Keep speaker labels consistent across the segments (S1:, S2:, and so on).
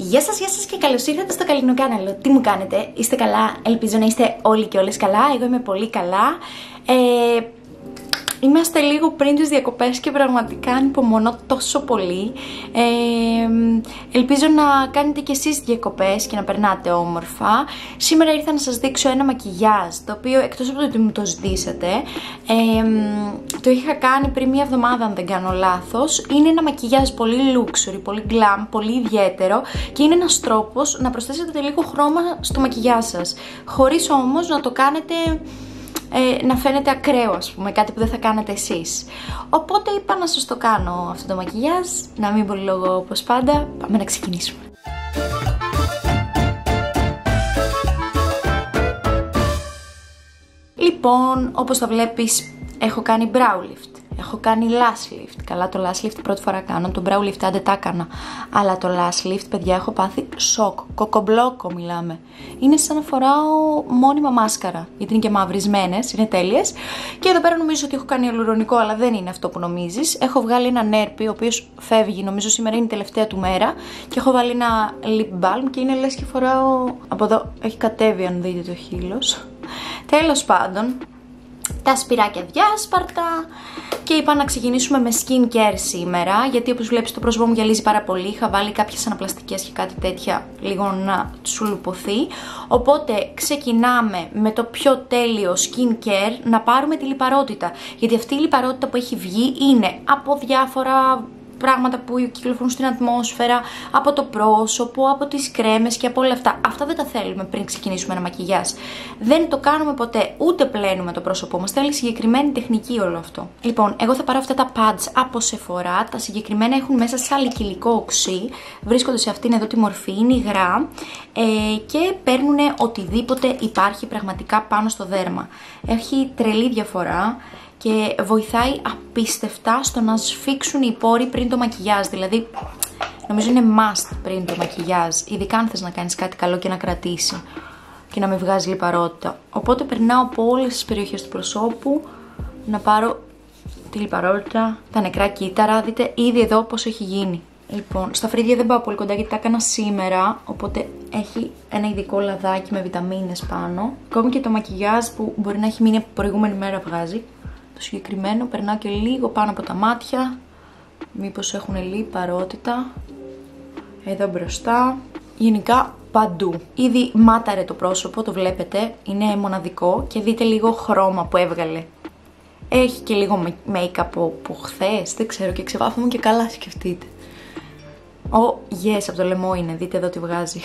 S1: Γεια σας και καλώς ήρθατε στο Καλλινό Κάναλο. Τι μου κάνετε, είστε καλά? Ελπίζω να είστε όλοι και όλες καλά. Εγώ είμαι πολύ καλά. Είμαστε λίγο πριν τις διακοπές και πραγματικά ανυπομονώ τόσο πολύ. Ελπίζω να κάνετε κι εσείς διακοπές και να περνάτε όμορφα. Σήμερα ήρθα να σας δείξω ένα μακιγιάζ, το οποίο εκτός από το ότι μου το ζητήσατε, το είχα κάνει πριν μία εβδομάδα αν δεν κάνω λάθος. Είναι ένα μακιγιάζ πολύ luxury, πολύ glam, πολύ ιδιαίτερο και είναι ένας τρόπος να προσθέσετε λίγο χρώμα στο μακιγιάζ σας, χωρίς όμως να το κάνετε να φαίνεται ακραίο, ας πούμε, κάτι που δεν θα κάνετε εσείς. Οπότε είπα να σας το κάνω αυτό το μακιγιάζ, να μην πολυλογώ όπως πάντα. Πάμε να ξεκινήσουμε. Λοιπόν, όπως το βλέπεις, έχω κάνει brow lift. Έχω κάνει lash lift. Καλά, το lash lift πρώτη φορά κάνω. Το brow lift άντε τα έκανα. Αλλά το lash lift, παιδιά, έχω πάθει σοκ. Κοκομπλόκο μιλάμε. Είναι σαν να φοράω μόνιμα μάσκαρα. Γιατί είναι και μαυρισμένες, είναι τέλειες. Και εδώ πέρα νομίζω ότι έχω κάνει αλουρονικό, αλλά δεν είναι αυτό που νομίζεις. Έχω βγάλει ένα νέρπι, ο οποίος φεύγει. Νομίζω σήμερα είναι η τελευταία του μέρα. Και έχω βάλει ένα lip balm και είναι λες και φοράω. Από εδώ έχει κατέβει, αν δείτε το χείλος. Τέλος πάντων. Τα σπυράκια διάσπαρτα και είπα να ξεκινήσουμε με skincare σήμερα, γιατί όπως βλέπεις το πρόσωπό μου γυαλίζει πάρα πολύ. Είχα βάλει κάποιες αναπλαστικές και κάτι τέτοια λίγο να σουλουπωθεί. Οπότε ξεκινάμε με το πιο τέλειο skincare, να πάρουμε τη λιπαρότητα, γιατί αυτή η λιπαρότητα που έχει βγει είναι από διάφορα πράγματα που κυκλοφορούν στην ατμόσφαιρα, από το πρόσωπο, από τις κρέμες και από όλα αυτά. Αυτά δεν τα θέλουμε πριν ξεκινήσουμε ένα μακιγιάζ. Δεν το κάνουμε ποτέ, ούτε πλένουμε το πρόσωπό μας. Θέλει συγκεκριμένη τεχνική όλο αυτό. Λοιπόν, εγώ θα πάρω αυτά τα pads από Sephora. Τα συγκεκριμένα έχουν μέσα σαλικυλικό οξύ. Βρίσκονται σε αυτήν εδώ τη μορφή, είναι υγρά και παίρνουν οτιδήποτε υπάρχει πραγματικά πάνω στο δέρμα. Έχει τρελή διαφορά και βοηθάει απίστευτα στο να σφίξουν οι πόροι πριν το μακιγιάζ. Δηλαδή, νομίζω είναι must πριν το μακιγιάζ, ειδικά αν θες να κάνεις κάτι καλό και να κρατήσει και να μην βγάζει λιπαρότητα. Οπότε περνάω από όλες τις περιοχές του προσώπου να πάρω τη λιπαρότητα, τα νεκρά κύτταρα. Δείτε ήδη εδώ πώς έχει γίνει. Λοιπόν, στα φρύδια δεν πάω πολύ κοντά γιατί τα έκανα σήμερα, οπότε έχει ένα ειδικό λαδάκι με βιταμίνες πάνω. Ακόμη και το μακιγιάζ που μπορεί να έχει μείνει από προηγούμενη μέρα βγάζει. Το συγκεκριμένο περνάω και λίγο πάνω από τα μάτια, μήπως έχουν λιπαρότητα, εδώ μπροστά, γενικά παντού. Ήδη μάταρε το πρόσωπο, το βλέπετε, είναι μοναδικό και δείτε λίγο χρώμα που έβγαλε. Έχει και λίγο make-up από χθες, δεν ξέρω, και ξεβάφαμε και καλά, σκεφτείτε. Yes, από το λαιμό είναι, δείτε εδώ τι βγάζει.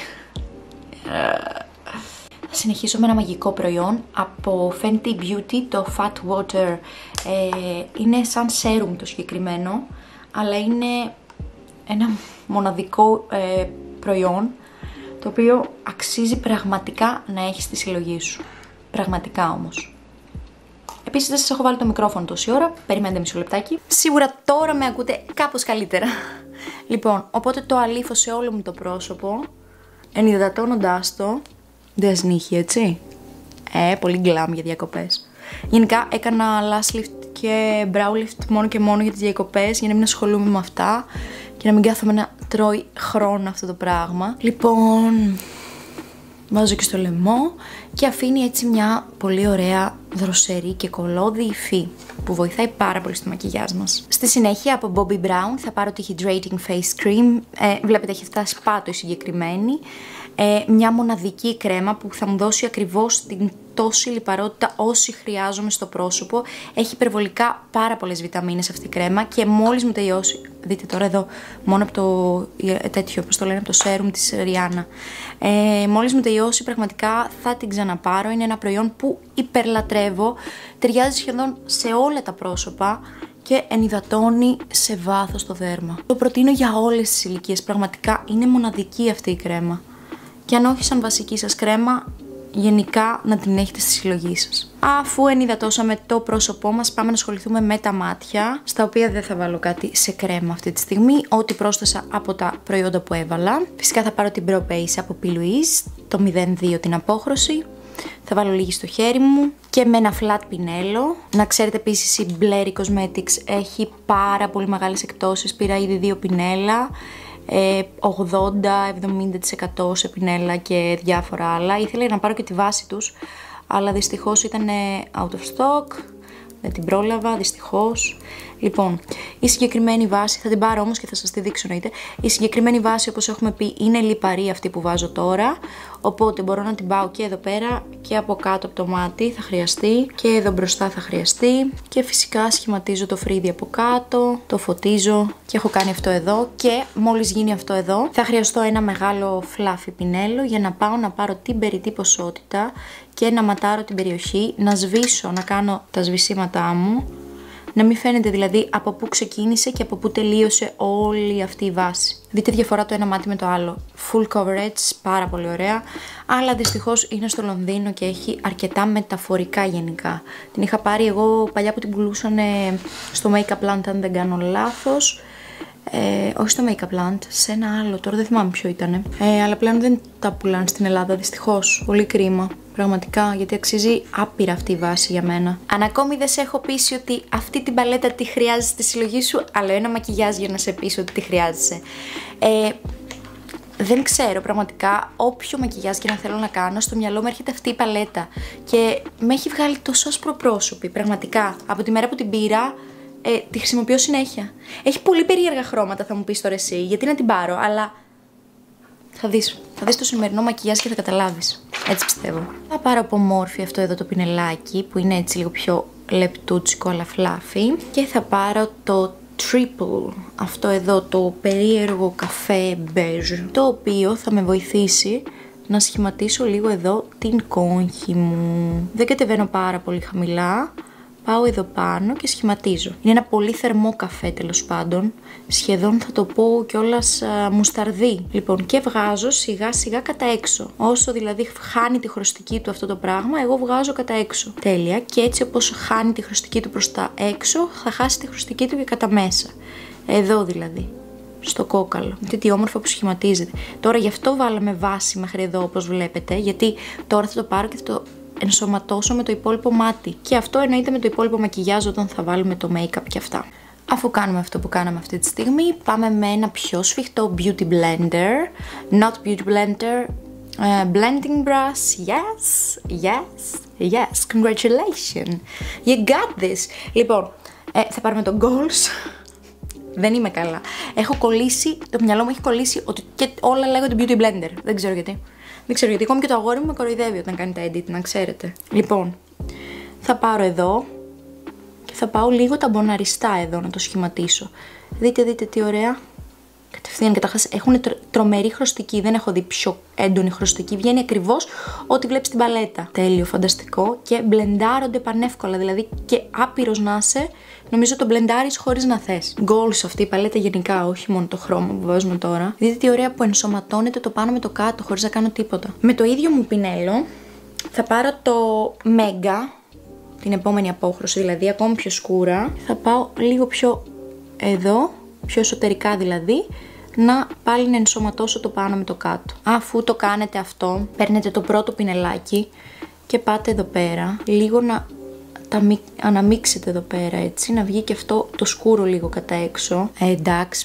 S1: Θα συνεχίσω με ένα μαγικό προϊόν από Fenty Beauty, το Fat Water. Είναι σαν serum το συγκεκριμένο, αλλά είναι ένα μοναδικό προϊόν, το οποίο αξίζει πραγματικά να έχεις στη συλλογή σου. Πραγματικά όμως. Επίσης δεν σας έχω βάλει το μικρόφωνο τόση ώρα, περιμένετε μισό λεπτάκι. Σίγουρα τώρα με ακούτε κάπως καλύτερα. Λοιπόν, οπότε το αλήφω σε όλο μου το πρόσωπο, ενυδατώνοντάς το. Δεν σνίχει, έτσι. Πολύ glam για διακοπές. Γενικά έκανα lash lift και brow lift μόνο και μόνο για τις διακοπές, για να μην ασχολούμαι με αυτά και να μην κάθομαι να τρώει χρόνο αυτό το πράγμα. Λοιπόν, βάζω και στο λαιμό και αφήνει έτσι μια πολύ ωραία δροσερή και κολώδη υφή που βοηθάει πάρα πολύ στο μακιγιάζ μας. Στη συνέχεια από Bobbi Brown θα πάρω τη Hydrating Face Cream. Βλέπετε έχει φτάσει πάτο η συγκεκριμένη. Μια μοναδική κρέμα που θα μου δώσει ακριβώς την τόση λιπαρότητα όση χρειάζομαι στο πρόσωπο. Έχει υπερβολικά πάρα πολλές βιταμίνες αυτή η κρέμα και μόλις μου τελειώσει, δείτε τώρα εδώ, μόνο από το τέτοιο, όπως το λένε, από το serum της Rihanna. Μόλις μου τελειώσει πραγματικά θα την ξαναπάρω. Είναι ένα προϊόν που υπερλατρεύω, ταιριάζει σχεδόν σε όλα τα πρόσωπα και ενυδατώνει σε βάθος το δέρμα. Το προτείνω για όλες τις ηλικίες, πραγματικά είναι μοναδική αυτή η κρέμα. Και αν όχι σαν βασική σας κρέμα, γενικά να την έχετε στη συλλογή σας. Αφού ενυδατώσαμε το πρόσωπό μας, πάμε να ασχοληθούμε με τα μάτια, στα οποία δεν θα βάλω κάτι σε κρέμα αυτή τη στιγμή, ό,τι πρόσθεσα από τα προϊόντα που έβαλα. Φυσικά θα πάρω την Pro Base από P. Louise, το 02 την απόχρωση. Θα βάλω λίγη στο χέρι μου και με ένα flat πινέλο. Να ξέρετε επίσης η Blurry Cosmetics έχει πάρα πολύ μεγάλες εκπτώσεις, πήρα ήδη 2 πινέλα. 80-70% σε πινέλα και διάφορα άλλα. Ήθελα να πάρω και τη βάση τους, αλλά δυστυχώς ήταν out of stock. Δεν την πρόλαβα, δυστυχώς. Λοιπόν, η συγκεκριμένη βάση, θα την πάρω όμως και θα σας τη δείξω εννοείται. Η συγκεκριμένη βάση, όπως έχουμε πει, είναι λιπαρή αυτή που βάζω τώρα. Οπότε μπορώ να την πάω και εδώ πέρα και από κάτω από το μάτι θα χρειαστεί. Και εδώ μπροστά θα χρειαστεί. Και φυσικά σχηματίζω το φρύδι από κάτω, το φωτίζω και έχω κάνει αυτό εδώ. Και μόλις γίνει αυτό εδώ, θα χρειαστώ ένα μεγάλο φλάφι πινέλο για να πάω να πάρω την περιττή ποσότητα και να ματάρω την περιοχή, να σβήσω, να κάνω τα σβησίματά μου. Να μην φαίνεται δηλαδή από πού ξεκίνησε και από πού τελείωσε όλη αυτή η βάση. Δείτε διαφορά το ένα μάτι με το άλλο. Full coverage, πάρα πολύ ωραία. Αλλά δυστυχώς είναι στο Λονδίνο και έχει αρκετά μεταφορικά γενικά. Την είχα πάρει εγώ παλιά που την πουλούσαν στο Makeup Plant, αν δεν κάνω λάθος. Όχι στο Makeup Plant, σε ένα άλλο, τώρα δεν θυμάμαι ποιο ήταν. Αλλά πλέον δεν τα πουλάνε στην Ελλάδα, δυστυχώς. Πολύ κρίμα. Πραγματικά, γιατί αξίζει άπειρα αυτή η βάση για μένα. Αν ακόμη δεν σε έχω πείσει ότι αυτή την παλέτα τη χρειάζεσαι στη συλλογή σου, άλλο ένα μακιγιάζ για να σε πείσω ότι τη χρειάζεσαι. Δεν ξέρω πραγματικά, όποιο μακιγιάζ και να θέλω να κάνω, στο μυαλό μου έρχεται αυτή η παλέτα. Και με έχει βγάλει τόσο ασπροπρόσωπη, πραγματικά. Από τη μέρα που την πήρα, τη χρησιμοποιώ συνέχεια. Έχει πολύ περίεργα χρώματα, θα μου πεις τώρα εσύ, γιατί να την πάρω, αλλά θα δεις το σημερινό μακιγιάζ και θα καταλάβεις. Έτσι πιστεύω. Θα πάρω από Morphe αυτό εδώ το πινελάκι, που είναι έτσι λίγο πιο λεπτούτσικο αλλά φλάφι. Και θα πάρω το Triple, αυτό εδώ το περίεργο καφέ beige, το οποίο θα με βοηθήσει να σχηματίσω λίγο εδώ την κόγχη μου. Δεν κατεβαίνω πάρα πολύ χαμηλά. Πάω εδώ πάνω και σχηματίζω. Είναι ένα πολύ θερμό καφέ, τέλος πάντων. Σχεδόν θα το πω κιόλας μουσταρδί. Λοιπόν, και βγάζω σιγά σιγά κατά έξω. Όσο δηλαδή χάνει τη χρωστική του αυτό το πράγμα, εγώ βγάζω κατά έξω. Τέλεια. Και έτσι όπως χάνει τη χρωστική του προς τα έξω, θα χάσει τη χρωστική του και κατά μέσα. Εδώ δηλαδή. Στο κόκαλο. Δείτε τι όμορφα που σχηματίζεται. Τώρα γι' αυτό βάλαμε βάση μέχρι εδώ, όπως βλέπετε. Γιατί τώρα θα το πάρω και θα το ενσωματώσω με το υπόλοιπο μάτι. Και αυτό εννοείται με το υπόλοιπο μακιγιάζ όταν θα βάλουμε το make-up και αυτά. Αφού κάνουμε αυτό που κάναμε αυτή τη στιγμή, πάμε με ένα πιο σφιχτό beauty blender. Not beauty blender, blending brush. Yes, yes, yes. Congratulations. You got this. Λοιπόν, θα πάρουμε το Goals. Δεν είμαι καλά. Έχω κολλήσει, το μυαλό μου έχει κολλήσει ότι και όλα λέγονται beauty blender. Δεν ξέρω γιατί. Δεν ξέρω γιατί, ακόμη και το αγόρι μου με κοροϊδεύει όταν κάνει τα edit, να ξέρετε. Λοιπόν, θα πάρω εδώ και θα πάω λίγο τα μποναριστά εδώ να το σχηματίσω. Δείτε τι ωραία. Κατευθείαν καταρχάς έχουν τρομερή χρωστική, δεν έχω δει πιο έντονη χρωστική. Βγαίνει ακριβώς ό,τι βλέπεις στην παλέτα. Τέλειο, φανταστικό και μπλεντάρονται πανεύκολα, δηλαδή και άπειρος να είσαι, νομίζω το μπλεντάρεις χωρίς να θες. Goals αυτή η παλέτα γενικά, όχι μόνο το χρώμα που βάζουμε τώρα. Δείτε τι ωραία που ενσωματώνεται το πάνω με το κάτω χωρίς να κάνω τίποτα. Με το ίδιο μου πινέλο θα πάρω το Mega, την επόμενη απόχρωση, δηλαδή ακόμη πιο σκούρα. Θα πάω λίγο πιο εδώ, πιο εσωτερικά δηλαδή, να πάλι να ενσωματώσω το πάνω με το κάτω. Αφού το κάνετε αυτό, παίρνετε το πρώτο πινελάκι και πάτε εδώ πέρα, λίγο να τα αναμίξετε εδώ πέρα έτσι, να βγει και αυτό το σκούρο λίγο κατά έξω. Εντάξει,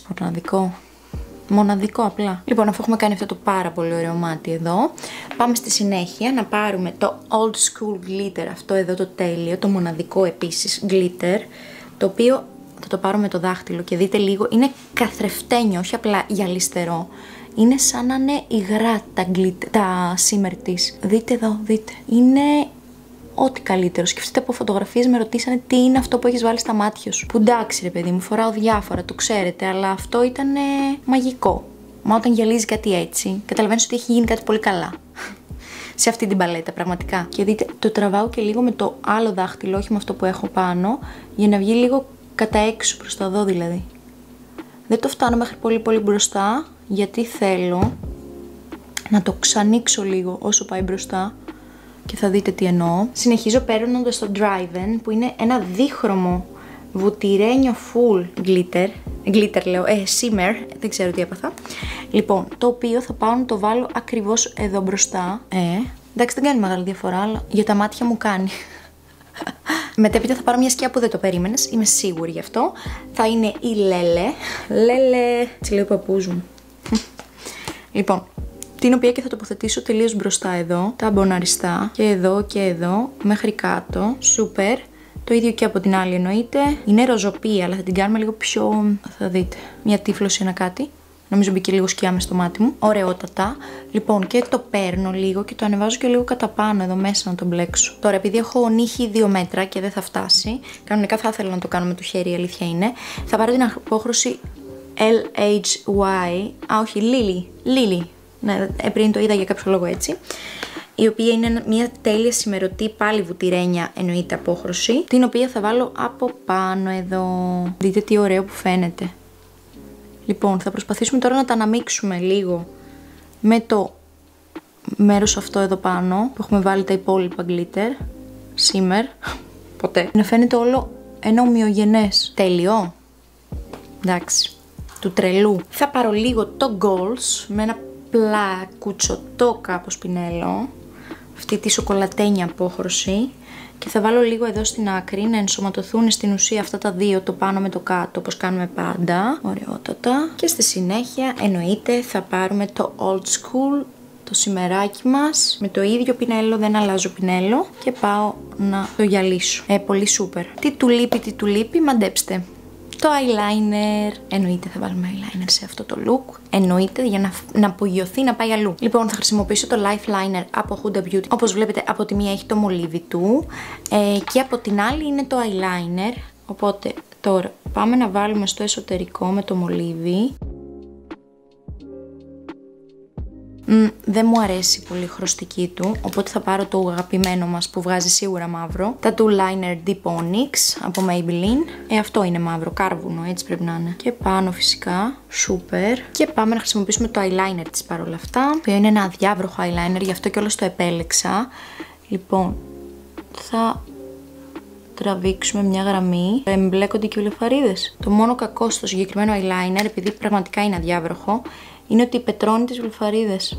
S1: μοναδικό απλά. Λοιπόν, αφού έχουμε κάνει αυτό το πάρα πολύ ωραίο μάτι εδώ, πάμε στη συνέχεια να πάρουμε το old school glitter, αυτό εδώ το τέλειο, το μοναδικό επίσης glitter, το οποίο θα το πάρω με το δάχτυλο και δείτε λίγο, είναι καθρεφτένιο, όχι απλά γυαλιστερό. Είναι σαν να είναι υγρά τα shimmer της. Δείτε εδώ, δείτε. Είναι ό,τι καλύτερο. Σκεφτείτε από φωτογραφίες με ρωτήσανε τι είναι αυτό που έχεις βάλει στα μάτια σου. Που εντάξει ρε παιδί μου, φοράω διάφορα, το ξέρετε, αλλά αυτό ήταν μαγικό. Μα όταν γυαλίζει κάτι έτσι, καταλαβαίνεις ότι έχει γίνει κάτι πολύ καλά. Σε αυτή την παλέτα, πραγματικά. Και δείτε, το τραβάω και λίγο με το άλλο δάχτυλο, όχι με αυτό που έχω πάνω, για να βγει λίγο κατά έξω, προς τα εδώ δηλαδή. Δεν το φτάνω μέχρι πολύ πολύ μπροστά, γιατί θέλω να το ξανοίξω λίγο όσο πάει μπροστά και θα δείτε τι εννοώ. Συνεχίζω παίρνοντας το Driven, που είναι ένα δίχρωμο βουτυρένιο full glitter λέω, shimmer, δεν ξέρω τι έπαθα. Λοιπόν, το οποίο θα πάω να το βάλω ακριβώς εδώ μπροστά. Εντάξει, δεν κάνει μεγάλη διαφορά, αλλά για τα μάτια μου κάνει. Μετέπειτα θα πάρω μια σκιά που δεν το περίμενες, είμαι σίγουρη γι' αυτό. Θα είναι η Lele. Έτσι λέει ο παππούς μου. Λοιπόν, την οποία και θα τοποθετήσω τελείως μπροστά εδώ, τα μποναριστά και εδώ μέχρι κάτω. Σούπερ. Το ίδιο και από την άλλη εννοείται. Είναι ροζοπία, αλλά θα την κάνουμε λίγο πιο. Θα δείτε. Μια τύφλωση, ένα κάτι. Νομίζω μπήκε λίγο σκιά μες στο μάτι μου. Ωραιότατα. Λοιπόν, και το παίρνω λίγο και το ανεβάζω και λίγο κατά πάνω εδώ μέσα να το μπλέξω. Τώρα, επειδή έχω νύχι 2 μέτρα και δεν θα φτάσει, κανονικά θα ήθελα να το κάνω με το χέρι, η αλήθεια είναι. Θα πάρω την απόχρωση LHY. Α, όχι, Lily. Ναι, πριν το είδα για κάποιο λόγο έτσι. Η οποία είναι μια τέλεια σημερωτή, πάλι βουτυρένια εννοείται απόχρωση, την οποία θα βάλω από πάνω εδώ. Δείτε τι ωραίο που φαίνεται. Λοιπόν, θα προσπαθήσουμε τώρα να τα αναμίξουμε λίγο με το μέρος αυτό εδώ πάνω, που έχουμε βάλει τα υπόλοιπα glitter, shimmer, ποτέ. Να φαίνεται όλο ένα ομοιογενές. Τέλειο. Εντάξει, του τρελού. Θα πάρω λίγο το Goals με ένα πλακουτσοτό κάπως πινέλο, αυτή τη σοκολατένια απόχρωση, και θα βάλω λίγο εδώ στην άκρη να ενσωματωθούν στην ουσία αυτά τα δύο, το πάνω με το κάτω, όπως κάνουμε πάντα. Ωραιότατα. Και στη συνέχεια εννοείται θα πάρουμε το old school, το σημεράκι μας, με το ίδιο πινέλο, δεν αλλάζω πινέλο, και πάω να το γυαλίσω. Πολύ σούπερ. Τι του λείπει, μαντέψτε. Το eyeliner. Εννοείται θα βάλουμε eyeliner σε αυτό το look. Εννοείται για να απογειωθεί, να πάει αλλού. Λοιπόν, θα χρησιμοποιήσω το Life Liner από Huda Beauty. Όπως βλέπετε, από τη μία έχει το μολύβι του και από την άλλη είναι το eyeliner. Οπότε τώρα πάμε να βάλουμε στο εσωτερικό με το μολύβι. Δεν μου αρέσει πολύ η χρωστική του, οπότε θα πάρω το αγαπημένο μας που βγάζει σίγουρα μαύρο. Τα του Liner Deep Onyx από Maybelline. Αυτό είναι μαύρο, κάρβουνο, έτσι πρέπει να είναι. Και πάνω φυσικά, super. Και πάμε να χρησιμοποιήσουμε το eyeliner της παρόλα αυτά, που είναι ένα αδιάβροχο eyeliner, γι' αυτό και όλος το επέλεξα. Λοιπόν, θα τραβήξουμε μια γραμμή. Εμπλέκονται και οι βλεφαρίδες. Το μόνο κακό στο συγκεκριμένο eyeliner, επειδή πραγματικά είναι αδιάβροχο, είναι ότι πετρώνει τις βλεφαρίδες.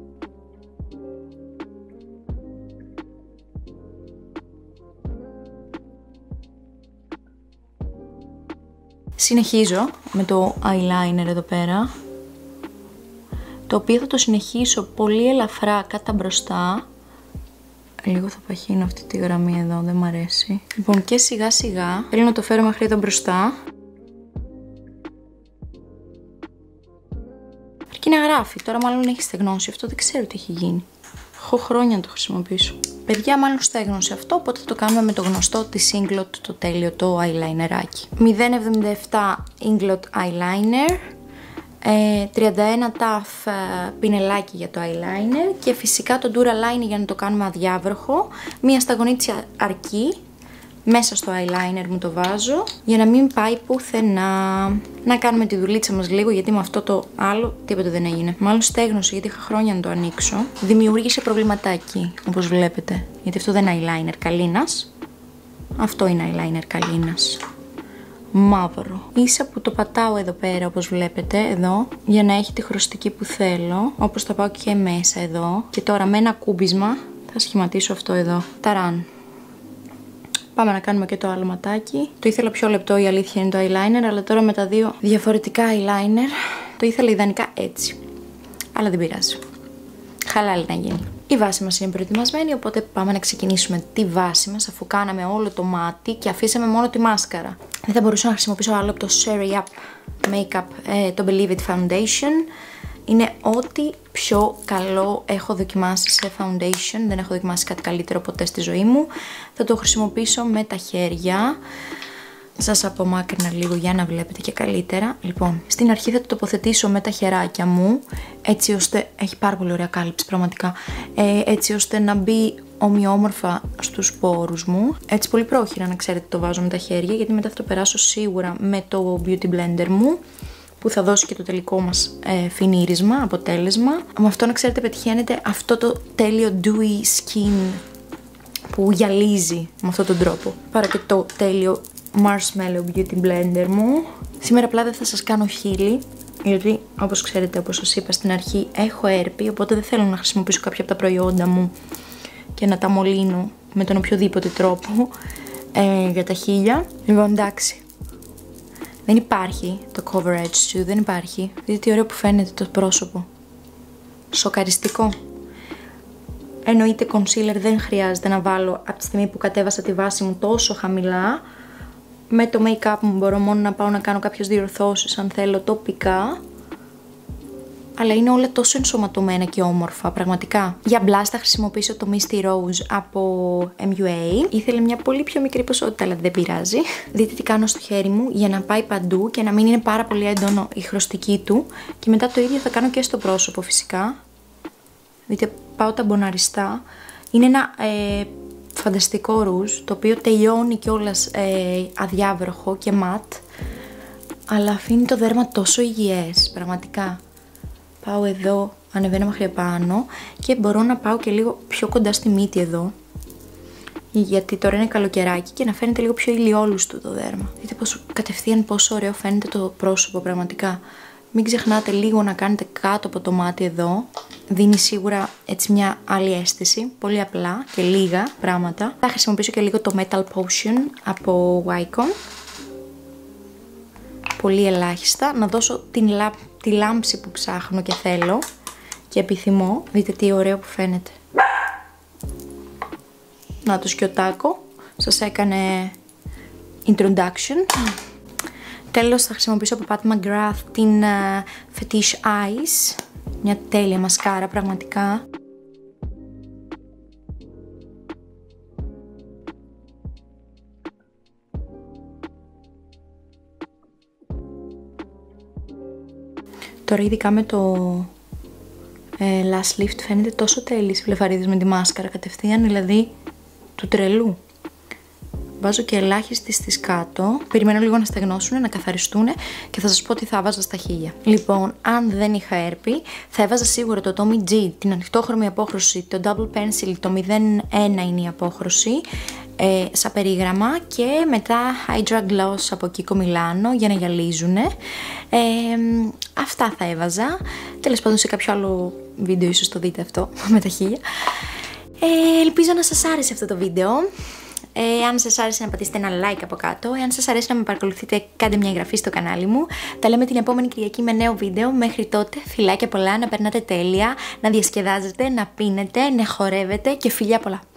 S1: Συνεχίζω με το eyeliner εδώ πέρα, το οποίο θα το συνεχίσω πολύ ελαφρά κατά μπροστά. Λίγο θα παχύνω αυτή τη γραμμή εδώ, δεν μ' αρέσει. Λοιπόν, και σιγά σιγά θέλω να το φέρω μέχρι εδώ μπροστά. Αρκεί να γράφει, τώρα μάλλον έχει στεγνώσει, αυτό δεν ξέρω τι έχει γίνει. Έχω χρόνια να το χρησιμοποιήσω. Παιδιά, μάλλον στέγνωσε αυτό, οπότε θα το κάνουμε με το γνωστό της Inglot, το τέλειο, το eyelinerάκι. 0,77 Inglot eyeliner, 31 TAF πινελάκι για το eyeliner και φυσικά το Duraline για να το κάνουμε αδιάβροχο. Μία σταγονίτσια αρκεί. Μέσα στο eyeliner μου το βάζω για να μην πάει πουθενά. Να κάνουμε τη δουλίτσα μας λίγο, γιατί με αυτό το άλλο τίποτα δεν έγινε. Μάλλον στέγνωσε, γιατί είχα χρόνια να το ανοίξω. Δημιούργησε προβληματάκι, όπως βλέπετε. Γιατί αυτό δεν είναι eyeliner καλίνας. Αυτό είναι eyeliner καλίνας. Μαύρο. Ίσα που το πατάω εδώ πέρα, όπως βλέπετε, εδώ, για να έχει τη χρωστική που θέλω. Όπως θα πάω και μέσα εδώ. Και τώρα με ένα κούμπισμα θα σχηματίσω αυτό εδώ. Ταράν. Πάμε να κάνουμε και το άλλο ματάκι. Το ήθελα πιο λεπτό, η αλήθεια είναι το eyeliner, αλλά τώρα με τα δύο διαφορετικά eyeliner το ήθελα ιδανικά έτσι. Αλλά δεν πειράζει. Χαλάλι να γίνει. Η βάση μας είναι προετοιμασμένη, οπότε πάμε να ξεκινήσουμε τη βάση μας, αφού κάναμε όλο το μάτι και αφήσαμε μόνο τη μάσκαρα. Δεν θα μπορούσα να χρησιμοποιήσω άλλο από το Sherry Up Makeup, το Believe It Foundation. Είναι ό,τι πιο καλό έχω δοκιμάσει σε foundation. Δεν έχω δοκιμάσει κάτι καλύτερο ποτέ στη ζωή μου. Θα το χρησιμοποιήσω με τα χέρια. Σας απομάκρυνα λίγο για να βλέπετε και καλύτερα. Λοιπόν, στην αρχή θα το τοποθετήσω με τα χεράκια μου, έτσι ώστε, έχει πάρα πολύ ωραία κάλυψη πραγματικά, έτσι ώστε να μπει ομοιόμορφα στους πόρους μου. Έτσι πολύ πρόχειρα, να ξέρετε, το βάζω με τα χέρια, γιατί μετά θα το περάσω σίγουρα με το beauty blender μου, που θα δώσει και το τελικό μας φινίρισμα, αποτέλεσμα. Με αυτό, να ξέρετε, πετυχαίνετε αυτό το τέλειο dewy skin που γυαλίζει με αυτόν τον τρόπο. Πάρω και το τέλειο Marshmallow Beauty Blender μου. Σήμερα απλά δεν θα σας κάνω χείλη, γιατί όπως ξέρετε, όπως σας είπα στην αρχή, έχω έρπη, οπότε δεν θέλω να χρησιμοποιήσω κάποια από τα προϊόντα μου και να τα μολύνω με τον οποιοδήποτε τρόπο για τα χείλια. Λοιπόν, εντάξει. Δεν υπάρχει το cover edge σου, δεν υπάρχει. Δείτε τι ωραίο που φαίνεται το πρόσωπο. Σοκαριστικό. Εννοείται concealer δεν χρειάζεται να βάλω από τη στιγμή που κατέβασα τη βάση μου τόσο χαμηλά. Με το make-up μου μπορώ μόνο να πάω να κάνω κάποιες διορθώσεις αν θέλω τοπικά. Αλλά είναι όλα τόσο ενσωματωμένα και όμορφα, πραγματικά. Για blush θα χρησιμοποιήσω το Misty Rose από MUA. Ήθελε μια πολύ πιο μικρή ποσότητα, αλλά δεν πειράζει. Δείτε τι κάνω στο χέρι μου για να πάει παντού και να μην είναι πάρα πολύ έντονο η χρωστική του. Και μετά το ίδιο θα κάνω και στο πρόσωπο φυσικά. Δείτε, πάω ταμποναριστά. Είναι ένα φανταστικό ρούζ, το οποίο τελειώνει κιόλας αδιάβροχο και ματ. Αλλά αφήνει το δέρμα τόσο υγιές, πραγματικά. Πάω εδώ, ανεβαίνω μέχρι πάνω και μπορώ να πάω και λίγο πιο κοντά στη μύτη εδώ. Γιατί τώρα είναι καλοκαιράκι και να φαίνεται λίγο πιο ηλιόλουστο το δέρμα. Δείτε κατευθείαν πόσο ωραίο φαίνεται το πρόσωπο, πραγματικά. Μην ξεχνάτε λίγο να κάνετε κάτω από το μάτι εδώ. Δίνει σίγουρα έτσι μια άλλη αίσθηση, πολύ απλά και λίγα πράγματα. Θα χρησιμοποιήσω και λίγο το Metal Potion από Wycon. Πολύ ελάχιστα, να δώσω τη λάμψη που ψάχνω και θέλω και επιθυμώ. Δείτε τι ωραίο που φαίνεται. Να το σκιωτάκο, σας έκανε introduction. Τέλος θα χρησιμοποιήσω από Pat McGrath την Fetish Eyes, μια τέλεια μασκάρα πραγματικά. Τώρα ειδικά με το Lash Lift φαίνεται τόσο τέλειες βλεφαρίδες με τη μάσκαρα κατευθείαν, δηλαδή του τρελού. Βάζω και ελάχιστη στις κάτω, περιμένω λίγο να στεγνώσουν, να καθαριστούν και θα σας πω τι θα βάζα στα χείλια. Λοιπόν, αν δεν είχα έρπη, θα έβαζα σίγουρα το Tommy G, την ανοιχτόχρωμη απόχρωση, το Double Pencil, το 01 είναι η απόχρωση, σαν περίγραμμα και μετά Hydra Gloss από Kiko Milano για να γυαλίζουνε. Αυτά θα έβαζα. Τέλος πάντων σε κάποιο άλλο βίντεο ίσως το δείτε αυτό με τα χείλια. Ελπίζω να σας άρεσε αυτό το βίντεο. Αν σας άρεσε να πατήσετε ένα like από κάτω. Αν σας αρέσει να με παρακολουθείτε, κάντε μια εγγραφή στο κανάλι μου. Τα λέμε την επόμενη Κυριακή με νέο βίντεο. Μέχρι τότε, φιλάκια πολλά, να περνάτε τέλεια, να διασκεδάζετε, να πίνετε, να χορεύετε και φιλιά πολλά.